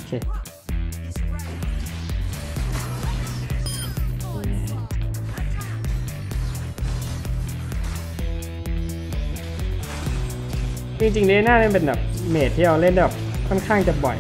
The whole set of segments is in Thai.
เคจริงๆเลน่าเนี่ยเป็นแบบเมจที่เราเล่นแบบค่อนข้างจะบ่อย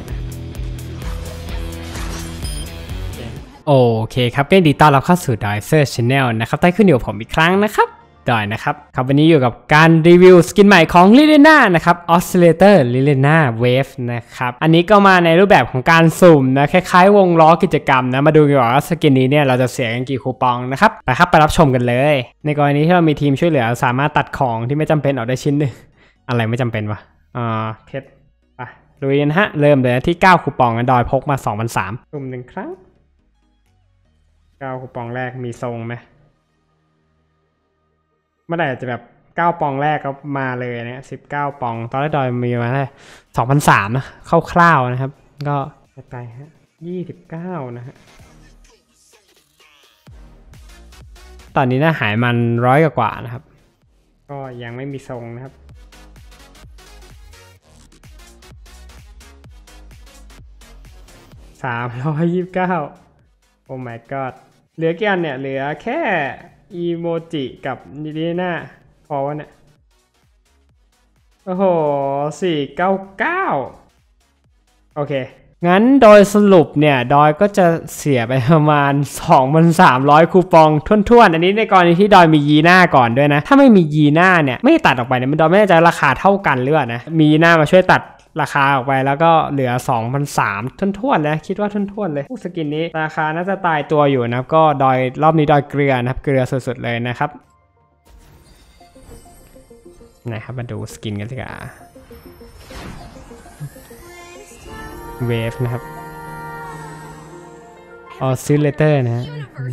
โอเคครับก็ยินดีต้อนรับเข้าสู่ Dicer Channel นะครับได้ขึ้นอยู่กับผมอีกครั้งนะครับดอยนะครับวันนี้อยู่กับการรีวิวสกินใหม่ของ Lilena นะครับ Oscillator Lilena Wave นะครับอันนี้ก็มาในรูปแบบของการสุ่มนะคล้ายๆวงล้อกิจกรรมนะมาดูกันว่าสกินนี้เนี่ยเราจะเสียกันกี่คูปองนะครับไปครับไปรับชมกันเลยในกรณีที่เรามีทีมช่วยเหลือสามารถตัดของที่ไม่จำเป็นออกได้ชิ้นหนึ่งอะไรไม่จำเป็นวะเพชรไปลุยกันฮะเริ่มเลยที่9คูปองดอยพกมา 2,300 สุ่ม1ครั้ง9คูปองแรกมีทรงไหมเมื่อไหร่จะแบบ9ปองแรกก็มาเลยเนี่ย19ปองตอนแรกดอยมีมาได้ 2,300 นะคร่าวๆนะครับก็ไปฮะ29นะฮะตอนนี้น่าหายมัน100กว่านะครับก็ยังไม่มีทรงนะครับ329โอ้ my god เหลือกี่อันเนี่ยเหลือแค่อีโมจิกับนิลิน่าพอวะเนี่ยโอ้โห499โอเคงั้นโดยสรุปเนี่ยดอยก็จะเสียไปประมาณ 2,300 คูปองท่วนๆอันนี้ในกรณีที่ดอยมียีน่าก่อนด้วยนะถ้าไม่มียีน่าเนี่ยไม่ตัดออกไปเนี่ยมันดอยไม่แน่ใจราคาเท่ากันหรือเปล่านะมียีน่ามาช่วยตัดราคาออกไปแล้วก็เหลือ 2,300 ท่วนๆนะคิดว่าท่วนๆเลยสกินนี้ราคาน่าจะตายตัวอยู่นะครับก็ดอยรอบนี้ดอยเกลือนะครับเกลือสุดๆเลยนะครับนะครับมาดูสกินกันดีกว่าเวฟนะครับ Oscillator นะฮะ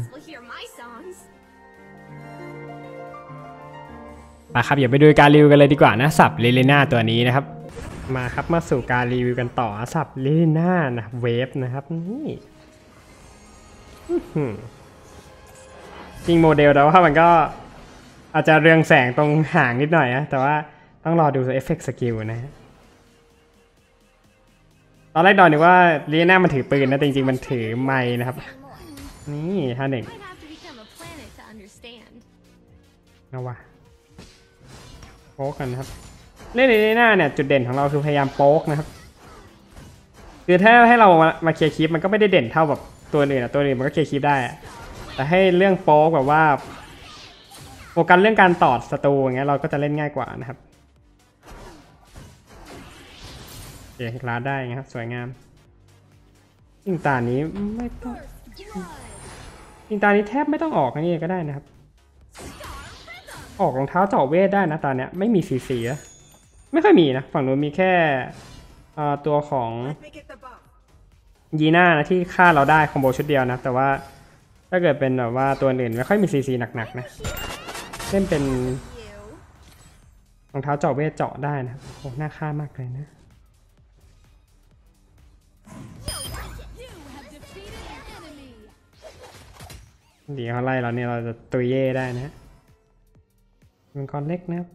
มาครับอย่าไปดูการรีวิวกันเลยดีกว่านะสับลิเลน่าตัวนี้นะครับมาครับมาสู่การรีวิวกันต่อสับลิเลน่านะเวฟนะครับนี่จริงโมเดลแต่ว่ามันก็อาจจะเรืองแสงตรงหางนิดหน่อยนะแต่ว่าต้องรอดูเอฟเฟกต์สกิลนะฮะตอนแรกดอนนึกว่าลิเลน่ามันถือปืนนะแต่จริงๆมันถือไม้นะครับนี่ท่าหนึ่งเอาวะโป๊กกันนะครับเล่นลิเลน่าเนี่ยจุดเด่นของเราคือพยายามโป๊กนะครับคือถ้าให้เรามาเคลียร์คลิปมันก็ไม่ได้เด่นเท่าแบบตัวอื่นนะตัวอื่นมันก็เคลียร์คลิปได้แต่ให้เรื่องโป๊กแบบว่าโฟกัสเรื่องการตอดศัตรูอย่างเงี้ยเราก็จะเล่นง่ายกว่านะครับเดี๋ยวลาดได้นะครับสวยงามยิงตานี้ไม่ต้องยิงตานี้แทบไม่ต้องออกนี่ก็ได้นะครับออกรองเท้าเจาะเวทได้นะตาเนี้ยไม่มีสีๆนะไม่ค่อยมีนะฝั่งนู้นมีแค่ตัวของยีน่านะที่ฆ่าเราได้คอมโบชุดเดียวนะแต่ว่าถ้าเกิดเป็นแบบว่าตัวอื่นไม่ค่อยมีซีหนักๆนะเล่นเป็นรองเท้าเจาะเวทเจาะได้นะโอ้น่าฆ่ามากเลยนะเดี๋ยวเขาไล่เราเนี่ยเราจะตุยเย่ได้นะมันก้อนเล็กนะครับ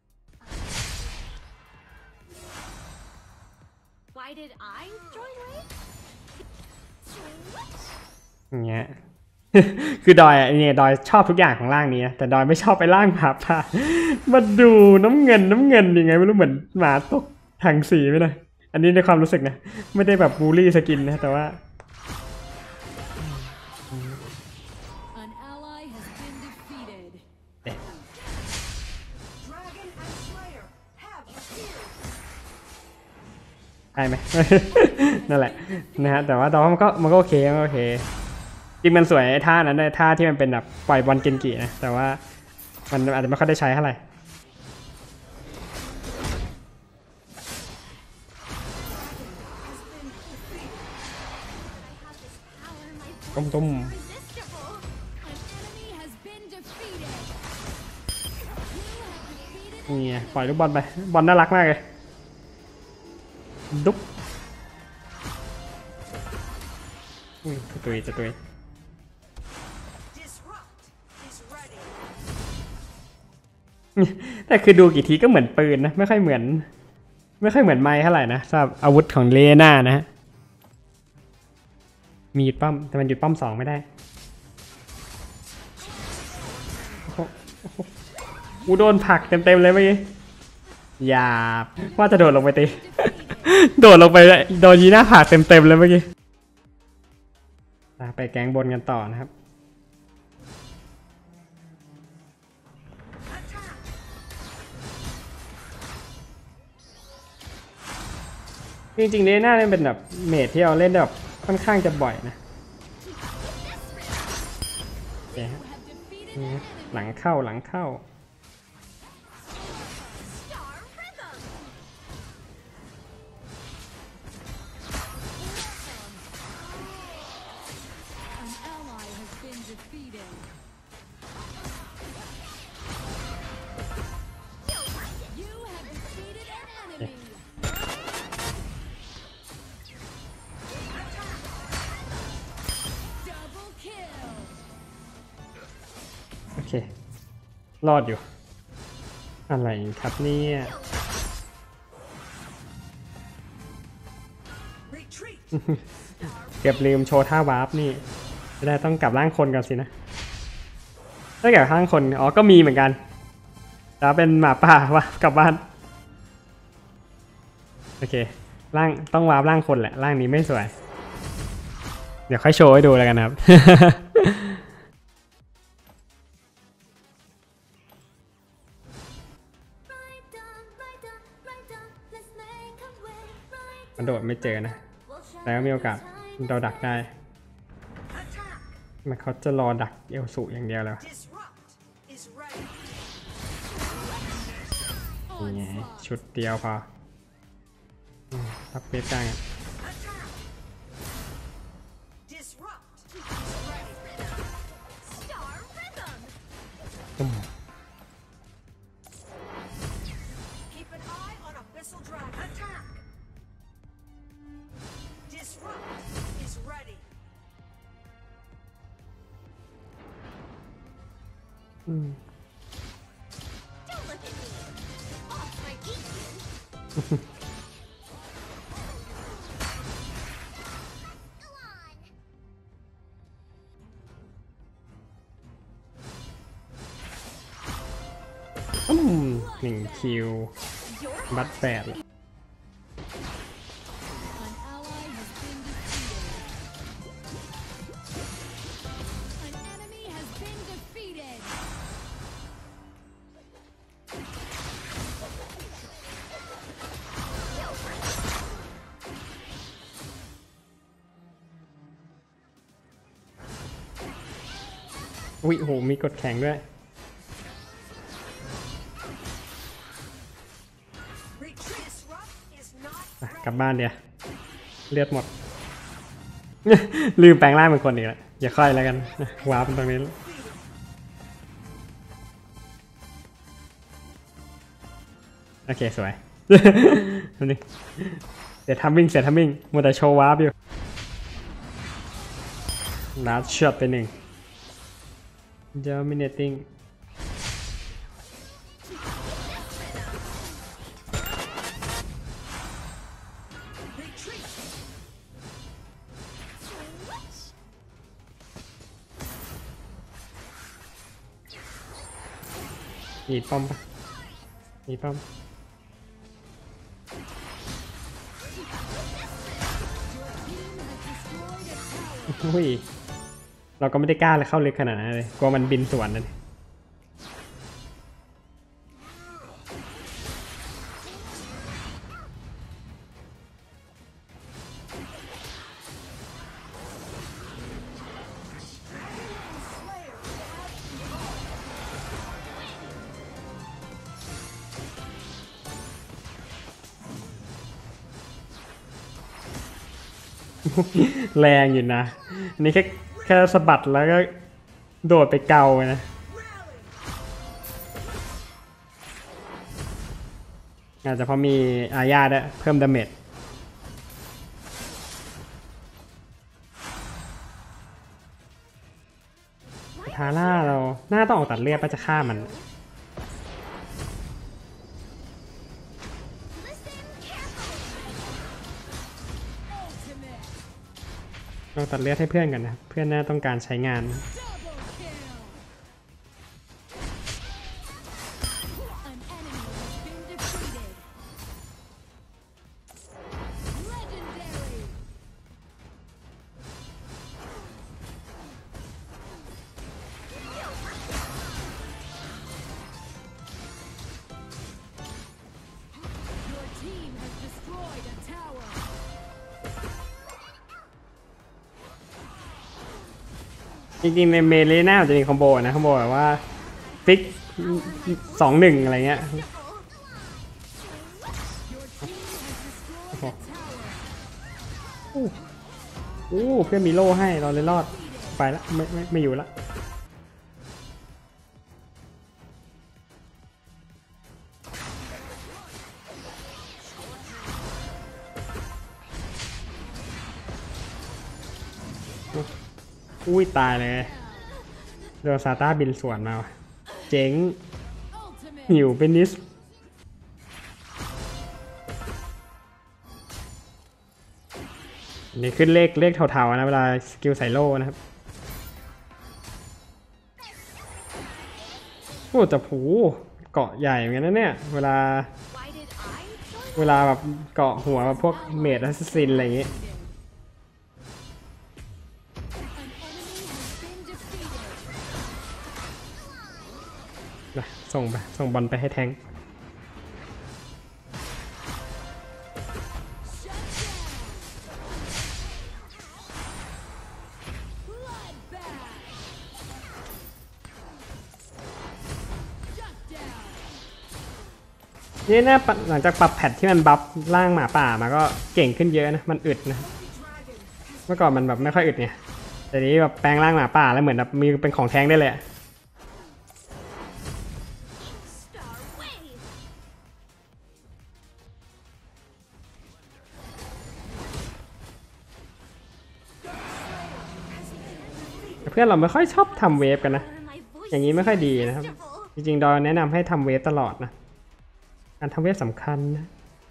อย่างเงี้ย คือดอยเนี่ยดอยชอบทุกอย่างของร่างนี้นะแต่ดอยไม่ชอบไปร่างหมาป่ามาดูน้ำเงินยังไงไม่รู้เหมือนหมาตกถังสีไปเลยอันนี้ในความรู้สึกนะไม่ได้แบบบูลลี่สกินนะแต่ว่าได้ไหม นั่นแหละนะฮะแต่ว่าดอมันก็โอเคจริงมันสวยท่านั้นเลยท่าที่มันเป็นแบบปล่อยบอลเกนกินะแต่ว่ามันอาจจะไม่ค่อยได้ใช้เท่าไหร่ตุ้มนี่ปล่อยลูกบอลไปบอลน่ารักมากเลยดุ๊บจะตุยแต่คือดูกี่ทีก็เหมือนปืนนะไม่ค่อยเหมือนไม้เท่าไหร่นะสำหรับอาวุธของเลน่านะฮะมีหยุดป้อมแต่มันหยุดป้อม2ไม่ได้กูโดนผลักเต็มเลยเมื่อกี้อย่าว่าจะโดดลงไปตี โดดลงไปโดนยีน่าผลักเต็มเลยเมื่อกี้ไปแก๊งบนกันต่อนะครับจริงๆเลน่าเป็นแบบเมจที่เราเล่นแบบค่อนข้างจะบ่อยนะหลังเข้าโอเครอดอยู่อะไรครับเนี่ยเกือบลืมโชว์ท่าวาร์ปนี่ไม่ได้ต้องกลับร่างคนกันสินะถ้าเกิดร่างคนอ๋อก็มีเหมือนกันแต่เป็นหมาป่าวะกลับบ้านโอเคร่างต้องวาร์ปร่างคนแหละร่างนี้ไม่สวยเดี๋ยวค่อยโชว์ให้ดูแล้วกันครับ มันโดดไม่เจอนะแต่ก็มีโอกาสเราดักได้มันเขาจะรอดักเอลสูอย่างเดียวแล้วนี่ไงชุดเดียวพอรับเบสกลาง1 คิวบัต8เลยอุ้ยโหมีกดแข็งด้วยกลับบ้านเดี๋ยวเลือดหมด ลืมแปลงร่างเป็นคนอีกแล้วอย่าค่อยแล้วกันวาร์ปตรงนี้โอเคสวยนี่เดี๋ยวทำวิ่งเสร็จทำวิ่งมัวแต่โชว์วาร์ปอยู่ลัดช็อตไป1 dominating มีป้อมปะมีป้อมอุ้ยเราก็ไม่ได้กล้าเลยเข้าลึกขนาดนั้นเลยกลัวมันบินสวนนั่นแรงอยู่นะอันนี้แค่สะบัดแล้วก็โดดไปเกานะอาจจะเพราะมีอาญาด้วยเพิ่มดาเมจทาร่าเราหน้าต้องออกตัดเลือดไปจะฆ่ามันเราตัดเลือดให้เพื่อนกันนะเพื่อนน่าต้องการใช้งาน จริงๆในเมเลน่าจะมีคอมโบนะคอมโบแบบว่าฟิก2-1อะไรเงี้ยโอ้เพื่อนมีโล่ให้เราเลยรอดไปละไม่อยู่ละอุ้ยตายเลยโดนซาต้าบินสวนมาเจ๋งหิวเป็นนิสนี่ขึ้นเลขเทาๆนะเวลาสกิลใส่โล่นะครับโอ้แต่ผูเกาะใหญ่เหมือนกันนะเนี่ยเวลาแบบเกาะหัวพวกเมดแอสซัสซินอะไรอย่างงี้ส่งบอลไปให้แทงนี่นะหลังจากปรับแพทที่มันบัฟร่างหมาป่ามาก็เก่งขึ้นเยอะนะมันอึดนะเมื่อก่อนมันแบบไม่ค่อยอึดไงแต่นี้แบบแปลงร่างหมาป่าแล้วเหมือนแบบมีเป็นของแทงได้เลยเพื่อนเราไม่ค่อยชอบทำเวฟกันนะอย่างนี้ไม่ค่อยดีนะครับจริงๆดอยแนะนำให้ทำเวฟตลอดนะการทำเวฟสำคัญนะ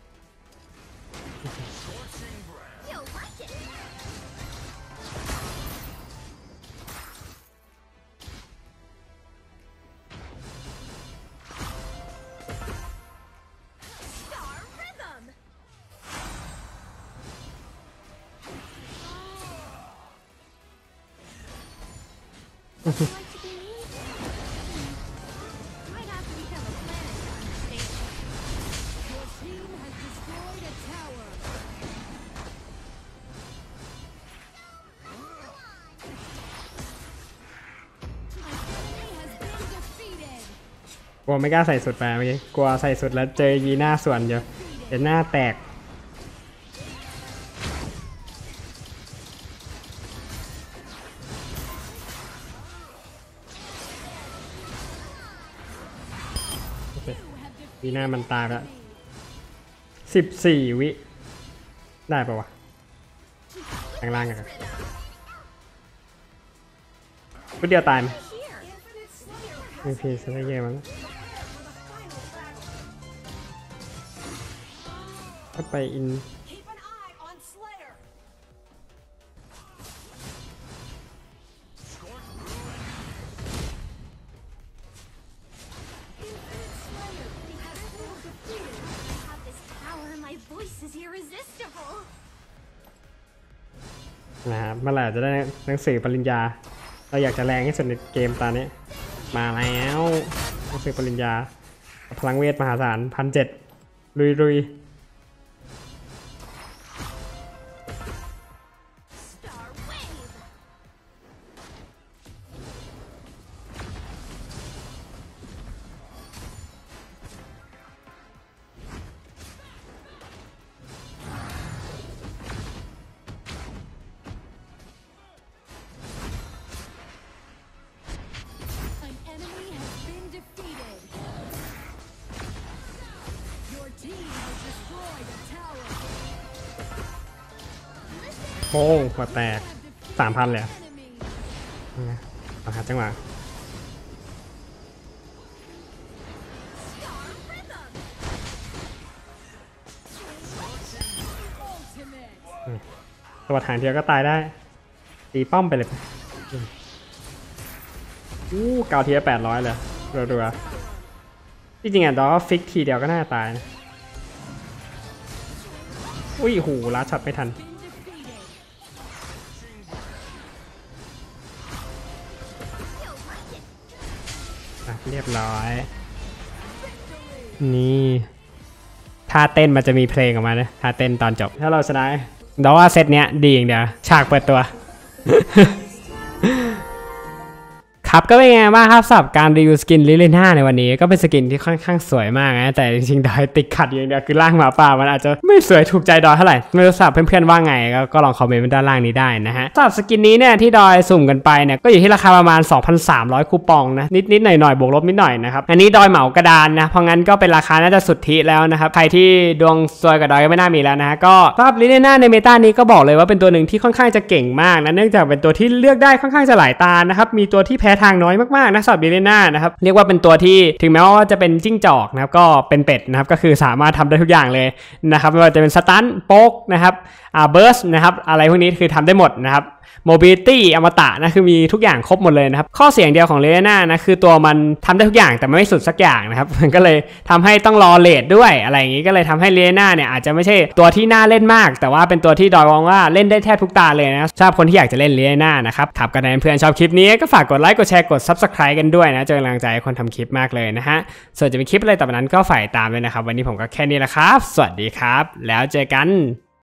กลัวไม่กล้าใส่สุดไปเมื่อกี้กลัวใส่สุดแล้วเจอยีหน้าส่วนเดี๋ยวหน้าแตกยีหน้ามันตายแล้ว14 วิได้ปะวะข้างล่างกันพุดเดียวตายไหมไม่พีซะได้เยอะมั้งก็ไปอินนะครับเมื่อไหร่จะได้หนังสือปริญญาเราอยากจะแรงที่สุดในเกมตอนนี้มาแล้วหนังสือปริญญาพลังเวทมหาศาล1,700ลุยโป้งหัวแตก3,000เลยหาจังหวะตัวถังเดียวก็ตายได้ตีป้อมไปเลยเกาทีละ800เลยรัวๆที่จริงอ่ะดอกฟิกทีเดียวก็น่าตายนะอุ้ยหูลัดช็อตไม่ทันเรียบร้อยนี่ท่าเต้นมันจะมีเพลงออกมานะท่าเต้นตอนจบถ้าเราชนะดอกว่าเซตเนี้ยดีอย่างเดียวฉากเปิดตัว ครับก็เป็นไงบ้างครับสำหรับการรีวิวสกินลิเลน่าในวันนี้ก็เป็นสกินที่ค่อนข้างสวยมากนะแต่จริงๆดอยติดขัดอย่างเดียวคือร่างหมาป่ามันอาจจะไม่สวยถูกใจดอยเท่าไหร่ไม่รู้สำหรับเพื่อนๆว่าไงก็ลองคอมเมนต์ด้านล่างนี้ได้นะฮะสำหรับสกินนี้เนี่ยที่ดอยสุ่มกันไปเนี่ยก็อยู่ที่ราคาประมาณ 2,300 คูปองนะนิดๆหน่อยๆบวกลบนิดหน่อยนะครับอันนี้ดอยเหมากระดานนะเพราะงั้นก็เป็นราคาน่าจะสุทธิแล้วนะครับใครที่ดวงซวยกับดอยก็ไม่น่ามีแล้วนะก็สำหรับลิเลน่าในเมตานี้ก็บอกเลยว่าเป็นตัวหนึ่งที่ค่อนข้างจะเก่งมากนะเนื่องจากเป็นตัวที่เลือกได้ค่อนข้างจะหลายตานะครับมีตัวที่แพ้ทางน้อยมากๆนะสำหรับลิเลน่านะครับเรียกว่าเป็นตัวที่ถึงแม้ว่าจะเป็นจิ้งจอกนะครับก็เป็นเป็ดนะครับก็คือสามารถทำได้ทุกอย่างเลยนะครับไม่ว่าจะเป็นสตันโป๊กนะครับเบิร์สนะครับอะไรพวกนี้คือทำได้หมดนะครับโมบิลิตี้อมตะนะคือมีทุกอย่างครบหมดเลยนะครับข้อเสียงเดียวของเลน่านะคือตัวมันทำได้ทุกอย่างแต่ไม่สุดสักอย่างนะครับมันก็เลยทำให้ต้องรอเลทด้วยอะไรอย่างนี้ก็เลยทำให้เลน่าเนี่ยอาจจะไม่ใช่ตัวที่น่าเล่นมากแต่ว่าเป็นตัวที่ดอยมองว่าเล่นได้แทบทุกตาเลยนะชอบคนที่อยากจะเล่นเลน่านะครับขับกันในเพื่อนชอบคลิปนี้ก็ฝากกดไลค์กดแชร์กด Subscribe กันด้วยนะจะเป็นกำลังใจให้คนทำคลิปมากเลยนะฮะส่วนจะเป็นคลิปอะไรต่อไปนั้นก็ฝ่ายตามเลยนะครับวันนี้ผมก็แค่นี้แหละครับสวัสดีครับแล้วเจอกัน